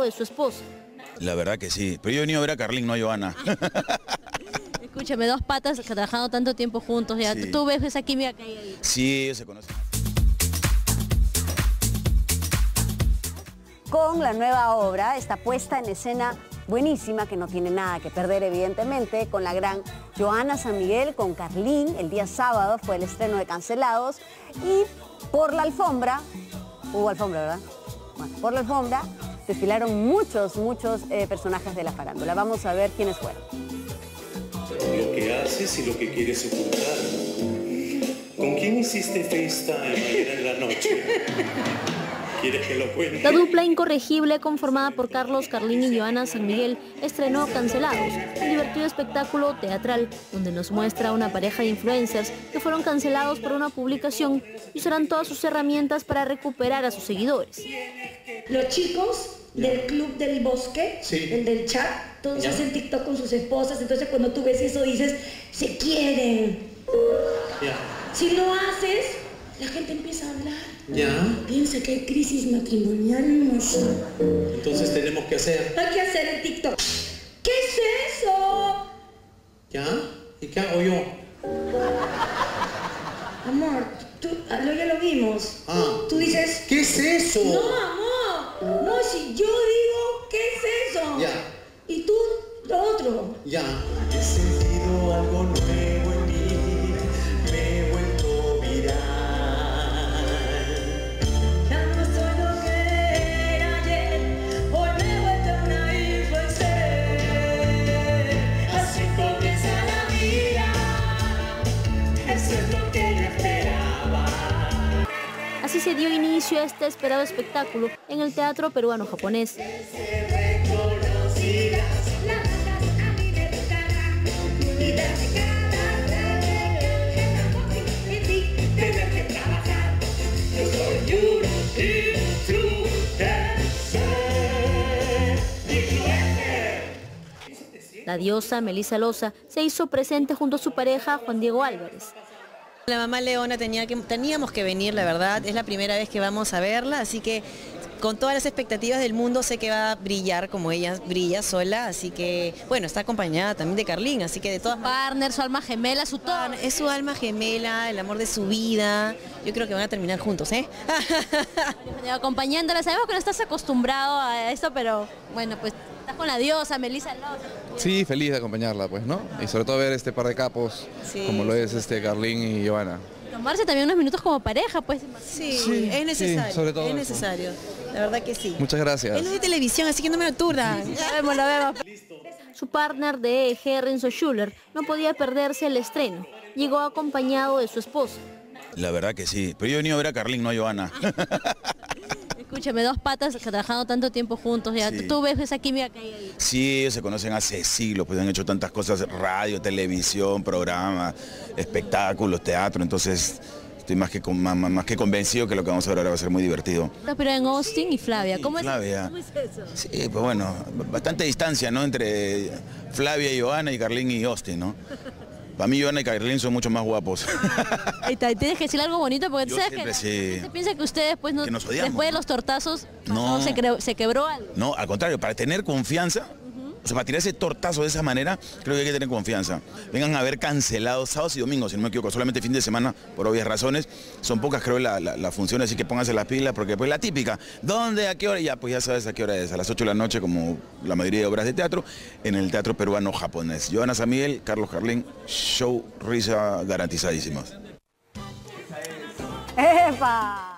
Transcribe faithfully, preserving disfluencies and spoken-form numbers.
de su esposa. La verdad que sí, pero yo he venido a ver a Carlín, no a Johanna. Escúchame, dos patas que trabajando tanto tiempo juntos, ya Sí. tú ves esa química que hay ahí. Sí, ellos se conocen. Con la nueva obra, esta puesta en escena buenísima, que no tiene nada que perder evidentemente, con la gran Johanna San Miguel, con Carlín. El día sábado fue el estreno de Cancelados y por la alfombra, hubo alfombra, ¿verdad? Bueno, por la alfombra desfilaron muchos, muchos eh, personajes de la farándula. Vamos a ver quiénes fueron. Lo que haces y lo que quieres ocultar. ¿Con quién hiciste FaceTime ayer en la noche? ¿Quieres que lo cuente? La dupla incorregible conformada por Carlos Carlín y Johanna San Miguel estrenó Cancelados, un divertido espectáculo teatral donde nos muestra a una pareja de influencers que fueron cancelados por una publicación y usarán todas sus herramientas para recuperar a sus seguidores. Los chicos del Club del Bosque, Sí. el del chat, todos Ya. hacen TikTok con sus esposas, entonces cuando tú ves eso dices, se quieren. Ya. Si lo haces, la gente empieza a hablar. Ya. Piensa que hay crisis matrimonial, no sé. Entonces tenemos que hacer. Hay que hacer el TikTok. ¿Qué es eso? ¿Ya? ¿Y qué hago yo? Amor, tú, ah, lo- ya lo vimos. Ah. Tú dices, ¿Qué es eso? no, amor, no, si yo digo, ¿qué es eso? Ya. Y tú, lo otro. Ya. He sentido algo nuevo en mí. Me he vuelto viral. Ya no soy lo que era ayer, hoy me he vuelto una influencer. Así comienza la vida, eso es lo que yo esperaba. Así se dio inicio a este esperado espectáculo en el Teatro Peruano-Japonés. Reconocidas, las cosas a mí me gustarán. Y verme cada vez en ti, tener que trabajar. Yo soy uno influencer, influencer. La diosa Melissa Loza se hizo presente junto a su pareja Juan Diego Álvarez. La mamá Leona tenía que, teníamos que venir, la verdad, es la primera vez que vamos a verla, así que con todas las expectativas del mundo sé que va a brillar como ella brilla sola, así que, bueno, está acompañada también de Carlín, así que de todas maneras... Partner, su alma gemela, su todo. Es su alma gemela, el amor de su vida, yo creo que van a terminar juntos, ¿eh? Acompañándola, sabemos que no estás acostumbrado a esto, pero bueno, pues estás con la diosa Melissa Loza. Sí, feliz de acompañarla, pues, ¿no? Y sobre todo ver este par de capos, Sí, como lo es sí, este Carlín y Johanna. Tomarse también unos minutos como pareja, pues. Sí, Sí, es necesario, sí, sobre todo es eso. necesario, la verdad que sí. Muchas gracias. Es lo de televisión, así que no me lo turdan. Lo vemos, lo vemos. Su partner de eje, Renzo Schuller, no podía perderse el estreno. Llegó acompañado de su esposa. La verdad que sí, pero yo he venido a ver a Carlín, no a Johanna. Escúchame, dos patas que trabajando tanto tiempo juntos, ya Sí. tú ves esa química que hay ahí. Sí, ellos se conocen hace siglos, pues han hecho tantas cosas, radio, televisión, programas, espectáculos, teatro, entonces estoy más que, con- más, más que convencido que lo que vamos a ver ahora va a ser muy divertido. Pero en Austin y Flavia, ¿cómo es, Flavia. ¿cómo es eso? Sí, pues bueno, bastante distancia, ¿no? Entre Flavia y Johanna y Carlín y Austin, ¿no? Para mí Johanna y Carlín son mucho más guapos. Ahí está, tienes que decir algo bonito porque tú Yo sabes siempre que sí. la gente piensa que ustedes pues no, Que nos odiamos, después de ¿no? los tortazos No. no, se, cre- se quebró algo. No, al contrario, para tener confianza, o sea, para tirar ese tortazo de esa manera, creo que hay que tener confianza. Vengan a ver Cancelados sábados y domingos, si no me equivoco, solamente fin de semana, por obvias razones. Son pocas, creo, las la, la funciones, así que pónganse las pilas, porque pues la típica, ¿dónde, a qué hora? Ya, pues ya sabes a qué hora es, a las ocho de la noche, como la mayoría de obras de teatro, en el Teatro Peruano-Japonés. Johanna San Miguel, Carlos Carlín, show, risa garantizadísimos. ¡Epa!